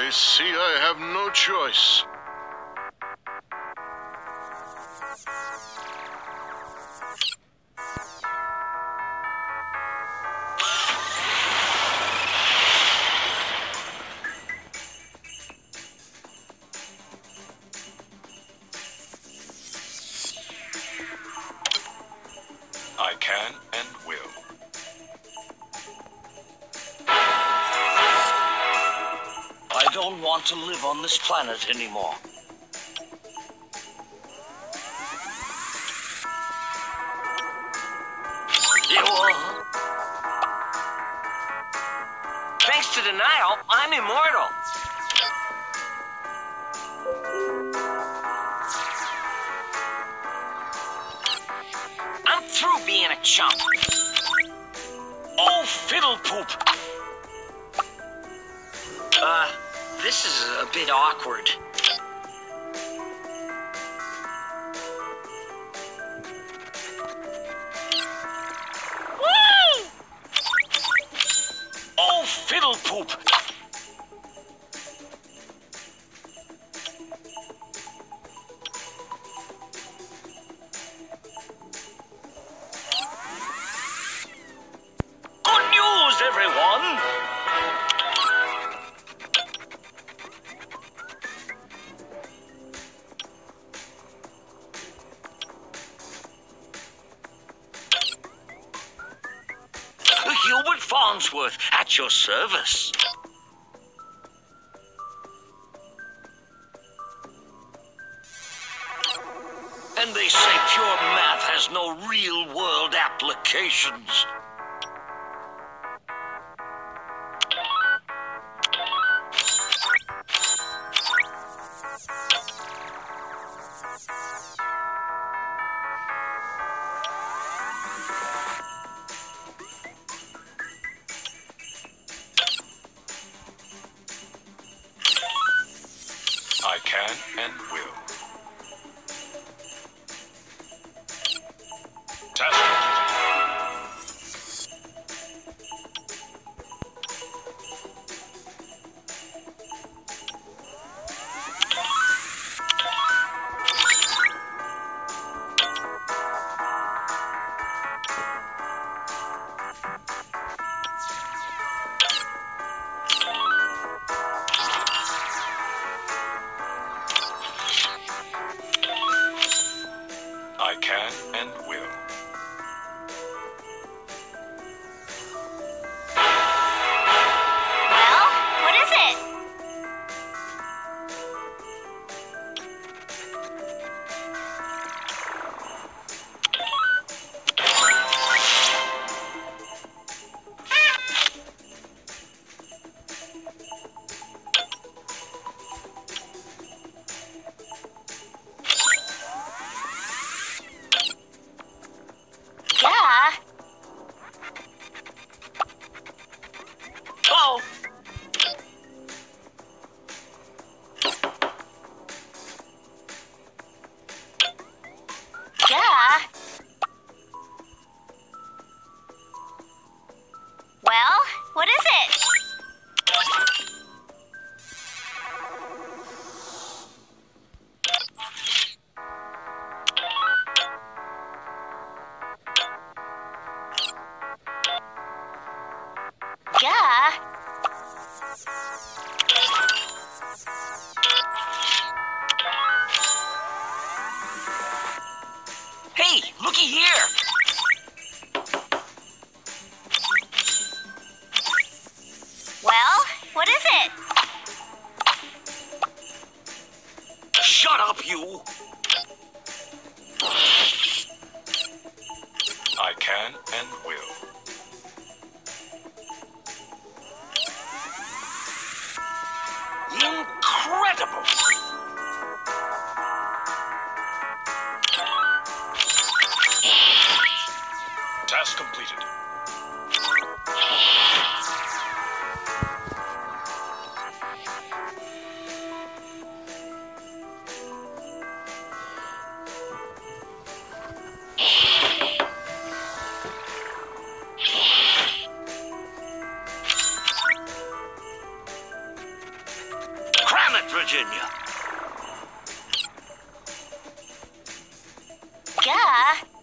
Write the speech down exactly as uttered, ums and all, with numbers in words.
I see I have no choice. I can and will. I don't want to live on this planet anymore. You are. Thanks to denial, I'm immortal. I'm through being a chump. Oh, fiddle poop. Uh, this is a bit awkward. Woo! Oh, fiddle poop. Good news, everyone! Hubert Farnsworth, at your service. And they say pure math has no real-world applications. I can and will. Task I can and will. Well, what is it? Yeah. Oh, Yeah. Well, what is it? Yeah. hey, looky here. Well, what is it? Shut up, you. I can and will. Incredible. Task completed. it, Virginia? Gah,